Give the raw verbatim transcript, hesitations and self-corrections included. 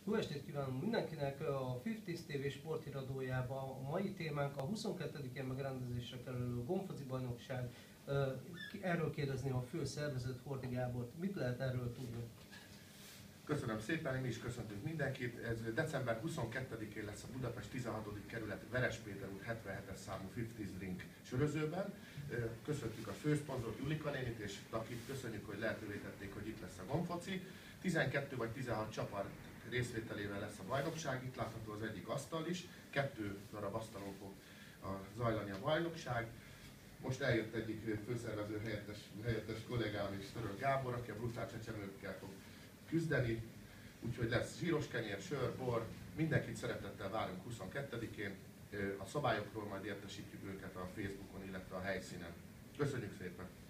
Jó estét kívánunk mindenkinek! A ötven té vé sporthíradójában a mai témánk a huszonkettedikén megrendezésre kerülő gombfoci bajnokság. Erről kérdezném a fő szervezőt, Horthy Gábort. Mit lehet erről tudni? Köszönöm szépen, mi is köszöntünk mindenkit. Ez december huszonkettedikén lesz a Budapest tizenhatodik kerület Veres Péter út hetvenhetes számú ötven Drink sörözőben. Köszöntjük a főszponzort, Julika nénit és Takit, köszönjük, hogy lehetővé tették, hogy itt lesz a gombfoci. tizenkettő vagy tizenhat csapat részvételével lesz a bajnokság, itt látható az egyik asztal is, kettő darab asztalon fog zajlani a bajnokság. Most eljött egyik főszervező helyettes, helyettes kollégám és Török Gábor, aki a brutál csecsemőkkel fog küzdeni, úgyhogy lesz zsíros kenyér, sör, bor, mindenkit szeretettel várunk huszonkettedikén. A szabályokról majd értesítjük őket a Facebookon, illetve a helyszínen. Köszönjük szépen!